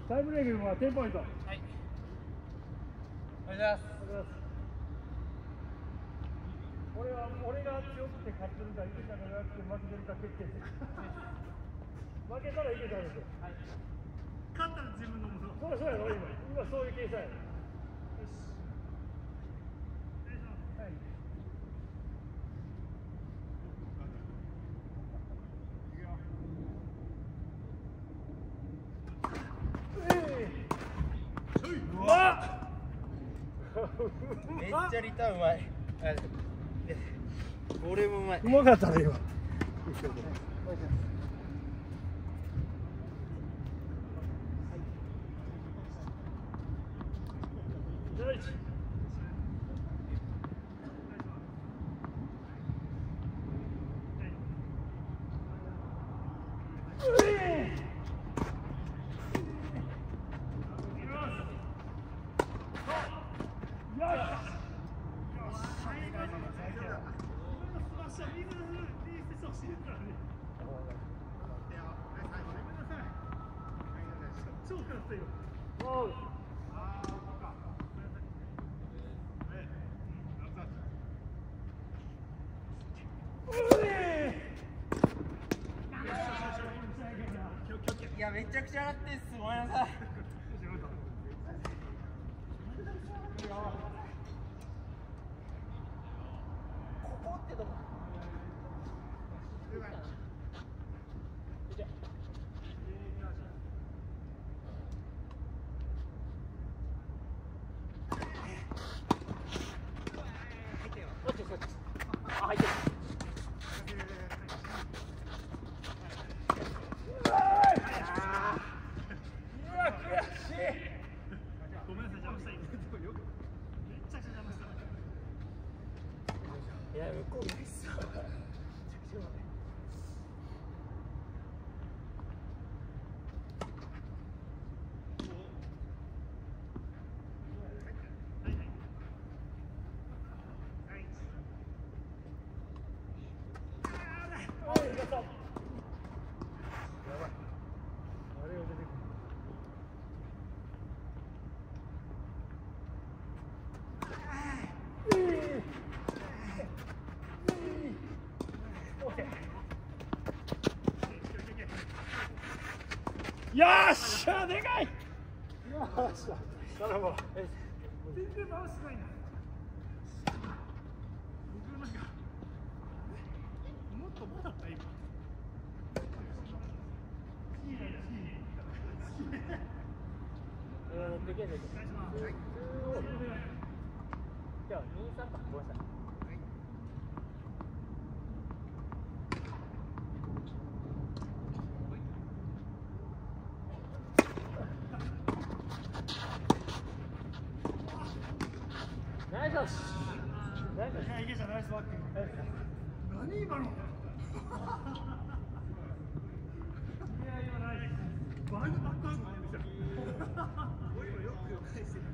タイブレーキは10ポイント。はい。 おはようございます。 俺が強くて勝ってるか、池ちゃんが弱くて負けてるか決定する。負けたら池ちゃんですよ。はい。勝ったら自分のもの。そうやろ、今そういう計算や。よし。はい。うわっ。 めっちゃリターンうまい。俺もうまい。 うまかったね今。 いや、めちゃくちゃ洗ってんす。ごめんなさい。ここってどこ？いや、向こうないっすよ。 よっしゃ、でかい。よっしゃ、頼む。全然回してないな。僕なんかもっともだった今。 乗ってけんねん。じゃあ、23か。ごめんなさい。ナイス。ナイス。 いや、池ちゃんナイスバック。何今の。いや、今ない。バックハンドないんですよ。俺もよく返してる。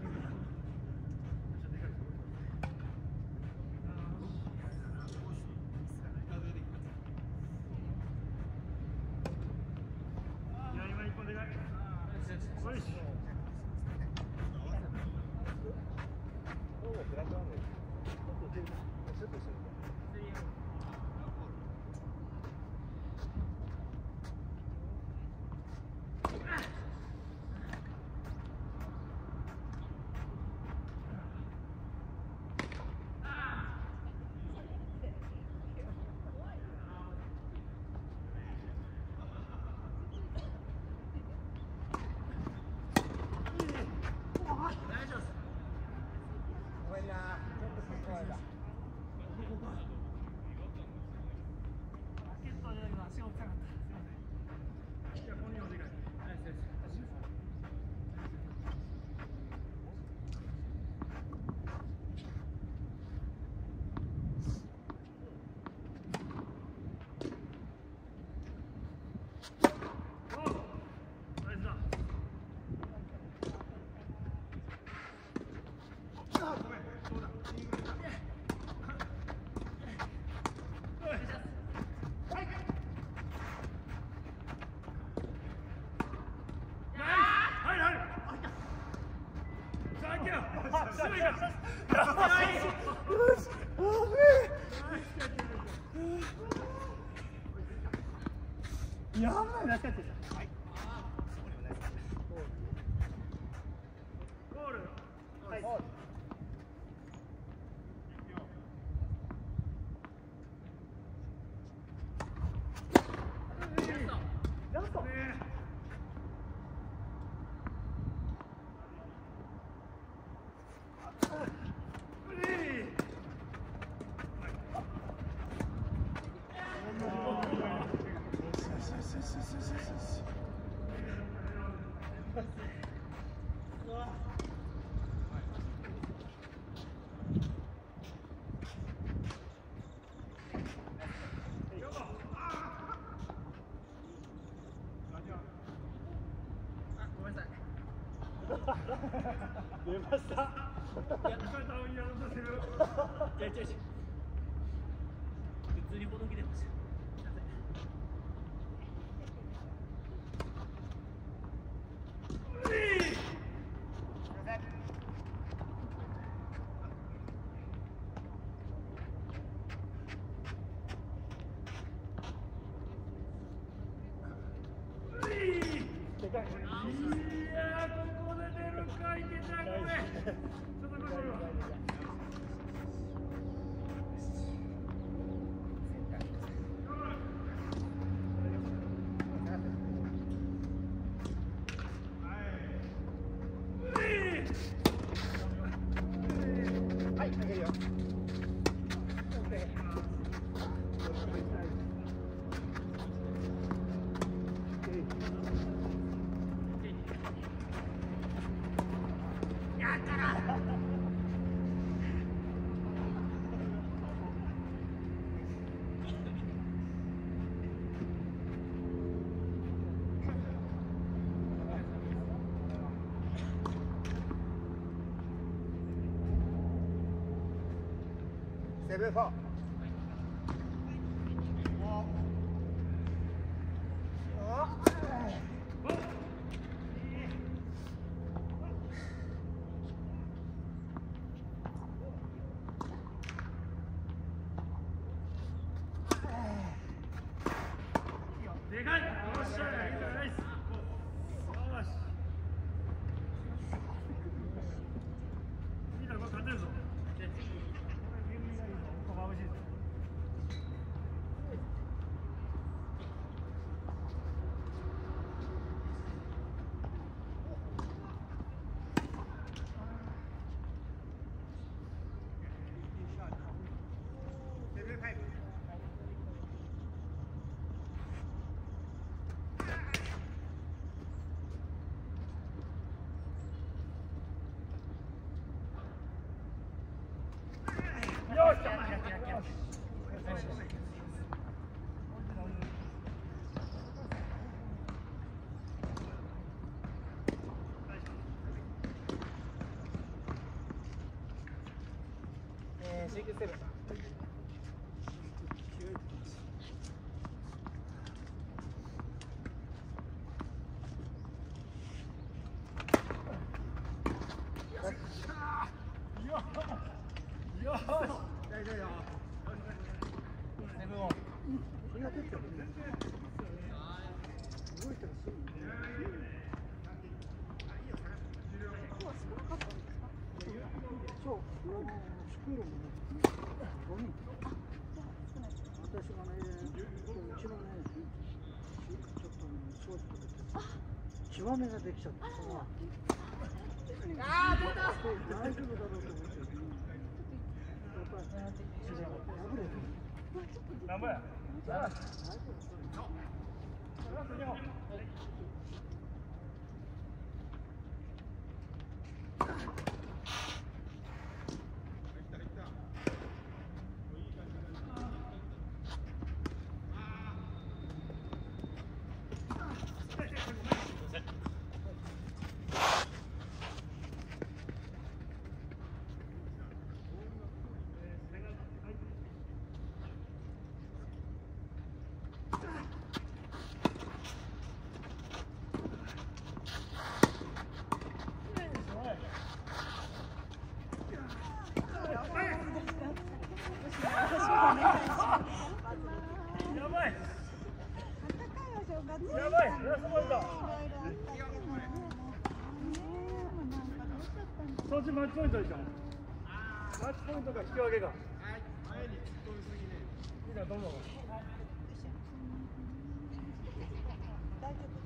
いや、今一本でかい。よし。 やばいなっちゃってた。ゴール。はい。ラスト。出ました。やった。普通にほどき出ました。はい、投げるよ。やったな。セブンフォー。でかい。よっしゃ、いいじゃないっす。よし。いいだろ、勝てるぞ。眩しいぞ。よし。CQ7。よし。大丈夫よ。セブンオン。そんな出てる。動いたらすぐ。そう、スクールもね、5人。私がね、うちのね、ちょっと掃除とか血わめができちゃった。ああ、出た。大丈夫だろうと思って。なんぼや。 やばい、ラストポイント。そっちマッチポイントでしょ。マッチポイントか引き分けか。みんなどうも。大丈夫。